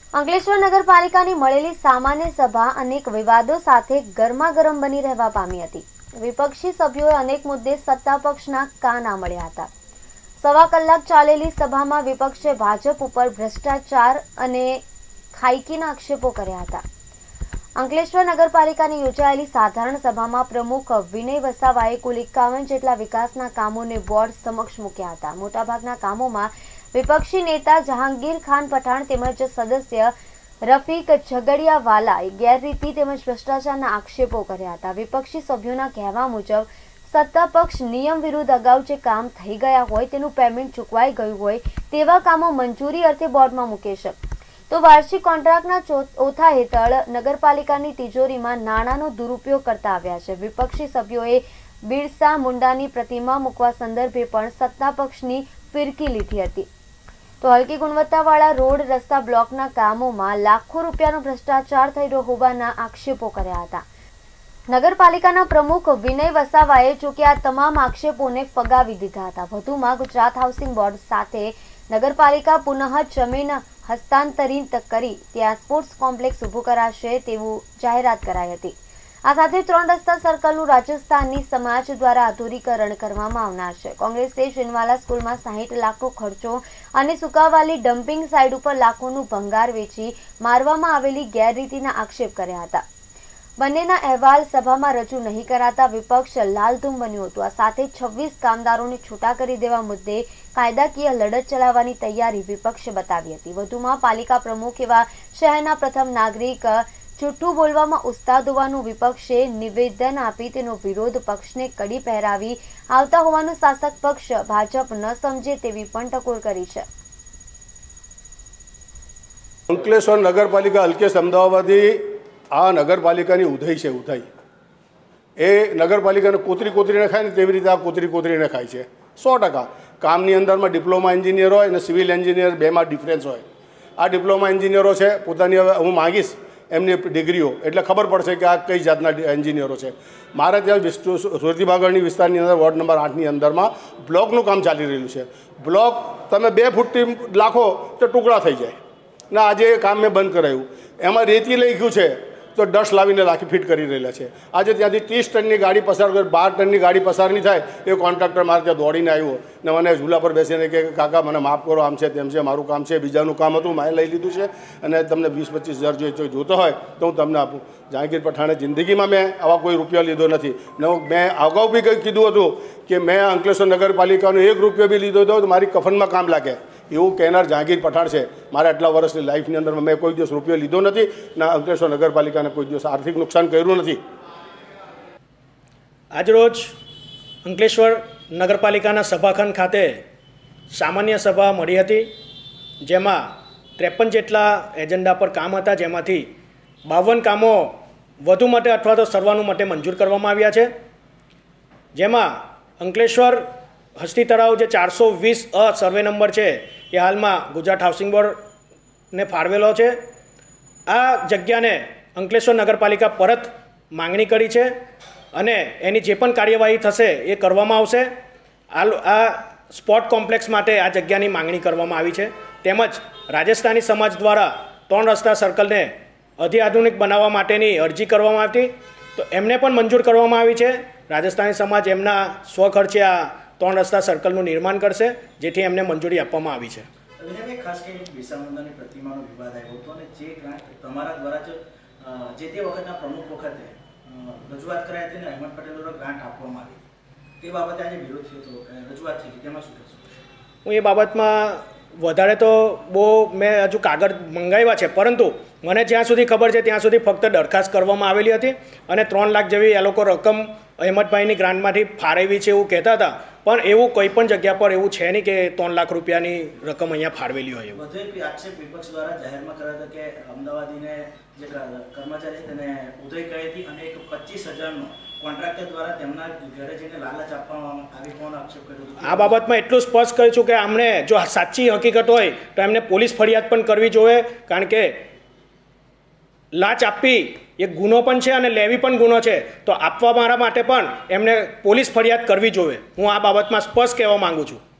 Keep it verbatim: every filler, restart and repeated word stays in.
અંકલેશ્વર નગરપાલિકાની મળેલી સામાન્ય સભા અનેક વિવાદો સાથે ગરમાગરમ બની રહેવા પામી હતી। વિપક્ષી સભ્યોએ અનેક મુદ્દે સત્તા પક્ષના કાન આંબળ્યા હતા। સવા કલાક ચાલેલી સભામાં વિપક્ષે ભાજપ ઉપર ભ્રષ્ટાચાર અને ખાઈકીના આક્ષેપો કર્યા હતા। અંકલેશ્વર નગરપાલિકાની યોજાયેલી સાધારણ સભામાં પ્રમુખ વિનય વસાવાએ કુલ એકાવન જેટલા વિકાસના કામોને બોર્ડ સમક્ષ મૂક્યા હતા। મોટાભાગના કામોમાં विपक्षी नेता जहांगीर खान पठाण तेमज सदस्य रफीक झगड़ियावालाए गैररीति तेमज भ्रष्टाचारना आक्षेपो कर्या हता। विपक्षी सभ्योना कहेवा मुजब सत्ता पक्ष नियम विरुद्ध अगाऊ जे काम थई गया होय तेनुं पेमेंट चूकवाई गयुं होय तेवा कामो मंजूरी अर्थे बोर्डमां मूके छे तो वार्षिक कोन्ट्राक्टना ओथा हेठळ नगरपालिकानी तिजोरीमां नाणांनो दुरुपयोग करता आव्या छे। विपक्षी सभ्योए बिरसा मुंडानी प्रतिमा मूकवा संदर्भे पण सत्ता पक्षनी फिरकी लीधी हती तो हल्की गुणवत्तावाळा रोड रस्ता ब्लॉकना कामोमां लाखों रूपियानो भ्रष्टाचार थई રહ્યો હોવાના आक्षेपो કર્યા હતા। નગરપાલિકાના પ્રમુખ વિનય વસાવાએ જોકે આ તમામ આક્ષેપોને ફગાવી દીધા હતા। વધુમાં ગુજરાત હાઉસિંગ બોર્ડ સાથે નગરપાલિકા પુનઃ જમીન હસ્તાંતરિત કરી ત્યાં સ્પોર્ટ્સ કોમ્પ્લેક્સ ઊભું કરાશે તેવું જાહેરાત કરાઈ હતી। આ સાથે ત્રણ રસ્તા સર્કલનું રાજસ્થાની સમાજ દ્વારા આધુનિકરણ કરવામાં આવનાર છે। કોંગ્રેસે શિનવાલા સ્કૂલમાં સાહીઠ લાખનો ખર્ચો અને સુકાવાલી ડમ્પિંગ સાઇટ ઉપર લાખોનું ભંગાર વેચી મારવામાં આવેલી ગેરરીતિના આક્ષેપ કર્યા હતા। બંનેના અહેવાલ સભામાં રજૂ નહીં કરાતા વિપક્ષ લાલધૂમ બન્યું હતું। આ સાથે છવ્વીસ કામદારોને છૂટા કરી દેવા મુદ્દે કાયદાકીય લડત ચલાવવાની તૈયારી વિપક્ષે બતાવી હતી। વધુમાં પાલિકા પ્રમુખ એવા શહેરના પ્રથમ નાગરિક જૂઠું બોલવામાં ઉસ્તાદ હોવાનું વિપક્ષે નિવેદન આપી તેનો વિરોધ પક્ષને કડી પહેરાવી આવતા હોવાનું શાસક પક્ષ ભાજપ ન સમજે તેવી પણ ટકોર કરી છે। અંકલેશ્વર નગરપાલિકા અલ્કેશ અમદાવાદી આ નગરપાલિકાની ઉધઈ છે। ઉધઈ એ નગરપાલિકાને કોતરી કોતરીને ખાય ને તેવી રીતે આ કોતરી કોતરીને ખાય છે। સો ટકા કામની અંદરમાં ડિપ્લોમા એન્જિનિયર હોય અને સિવિલ એન્જિનિયર બેમાં ડિફરન્સ હોય। આ ડિપ્લોમા એન્જિનિયરો છે પોતાની હવે હું માગીશ એમની ડિગ્રીઓ એટલે ખબર પડશે કે આ કઈ જાતના એન્જિનિયરો છે। મારે ત્યાં સુરતીબાગળની વિસ્તારની અંદર વોર્ડ નંબર આઠની અંદરમાં બ્લોકનું કામ ચાલી રહ્યું છે। બ્લોક તમે બે ફૂટથી લાખો તો ટુકડા થઈ જાય ને આજે એ કામ મેં બંધ કરાયું। એમાં રેતી લઈ ગયું છે તો ડસ્ટ લાવીને રાખી ફિટ કરી રહેલા છે। આજે ત્યાંથી ત્રીસ ટનની ગાડી પસાર કરે બાર ટનની ગાડી પસાર નહીં થાય એ કોન્ટ્રાક્ટર મારે ત્યાં દોડીને આવ્યો ને મને ઝૂલા પર બેસીને કે કાકા મને માફ કરો આમ છે તેમ છે મારું કામ છે બીજાનું કામ હતું મારે લઈ લીધું છે અને તમને વીસ પચીસ હજાર જો જોતો હોય તો હું તમને આપું। જહાંગીર પઠાણે જિંદગીમાં મેં આવા કોઈ રૂપિયા લીધો નથી ને મેં અગાઉ બી કંઈક કીધું હતું કે મેં અંકલેશ્વર નગરપાલિકાનો એક રૂપિયો બી લીધો હતો તો મારી કફનમાં કામ લાગે એવું કહેનાર જહાંગીર પઠાણ છે। મારા આટલા વર્ષની લાઈફની અંદર મેં કોઈ દિવસ રૂપિયો લીધો નથી ના અંકલેશ્વર નગરપાલિકાને કોઈ દિવસ આર્થિક નુકસાન કર્યું નથી। આજરોજ અંકલેશ્વર નગરપાલિકાના સભાખંડ ખાતે સામાન્ય સભા મળી હતી જેમાં ત્રેપન જેટલા એજન્ડા પર કામ હતા જેમાંથી બાવન કામો વધુ માટે અથવા તો સર્વાનુમતે મંજૂર કરવામાં આવ્યા છે। જેમાં અંકલેશ્વર હસ્તી તળાવ જે ચારસો વીસ અ સર્વે નંબર છે એ હાલમાં ગુજરાત હાઉસિંગ બોર્ડને ફાળવેલો છે। આ જગ્યાને અંકલેશ્વર નગરપાલિકા પરત માંગણી કરી છે અને એની જે પણ કાર્યવાહી થશે એ કરવામાં આવશે। આ સ્પોર્ટ કોમ્પ્લેક્સ માટે આ જગ્યાની માંગણી કરવામાં આવી છે। તેમજ રાજસ્થાની સમાજ દ્વારા ત્રણ રસ્તા સર્કલને અધિઆધુનિક બનાવવા માટેની અરજી કરવામાં આવી તો એમને પણ મંજૂર કરવામાં આવી છે। રાજસ્થાની સમાજ એમના સ્વખર્ચે આ ત્રણ રસ્તા સર્કલનું નિર્માણ કરશે જેથી એમને મંજૂરી આપવામાં આવી છે। ખાસ કરીને બિરસા મુંડાની પ્રતિમાનો વિવાદ આવ્યો હતો અને જે ગ્રાન્ટ તમારા દ્વારા જે તે વખતના પ્રમુખ વખતે રજૂઆત કરાઈ હતી અને અહેમદ પટેલ દ્વારા ગ્રાન્ટ આપવામાં આવી તે બાબતે આજે વિરોધ થયો હતો રજૂઆત થઈ તેમાં શું કહેશો? હું એ બાબતમાં વધારે તો બહુ મેં હજુ કાગળ મંગાવ્યા છે પરંતુ મને જ્યાં સુધી ખબર છે ત્યાં સુધી ફક્ત દરખાસ્ત કરવામાં આવેલી હતી અને ત્રણ લાખ જેવી એ લોકો રકમ અહેમદભાઈની ગ્રાન્ટમાંથી ફાળવી છે એવું કહેતા હતા પણ એવું કોઈ પણ જગ્યા પર એવું છે નહીં કે ત્રણ લાખ રૂપિયાની રકમ અહીંયા ફાળવેલી હોય। એવું વધુ એક આક્ષેપ વિપક્ષ દ્વારા જાહેરમાં કર્યો હતો કે અમદાવાદીને જે કર્મચારી છે તેને ઉદય કહી હતી અને એક પચીસ હજારનો કોન્ટ્રાક્ટર દ્વારા તેમના ઘરે જઈને લાલચ આપવામાં આવી હોવાનો આક્ષેપ કર્યો હતો। આ બાબતમાં એટલું સ્પષ્ટ કહ્યું છું કે આમને જો સાચી હકીકત હોય તો એમને પોલીસ ફરિયાદ પણ કરવી જોઈએ કારણ કે લાંચ આપવી એ ગુનો પણ છે અને લેવી પણ ગુનો છે તો આપવા મારા માટે પણ એમને પોલીસ ફરિયાદ કરવી જોઈએ। હું આ બાબતમાં સ્પષ્ટ કહેવા માંગુ છું।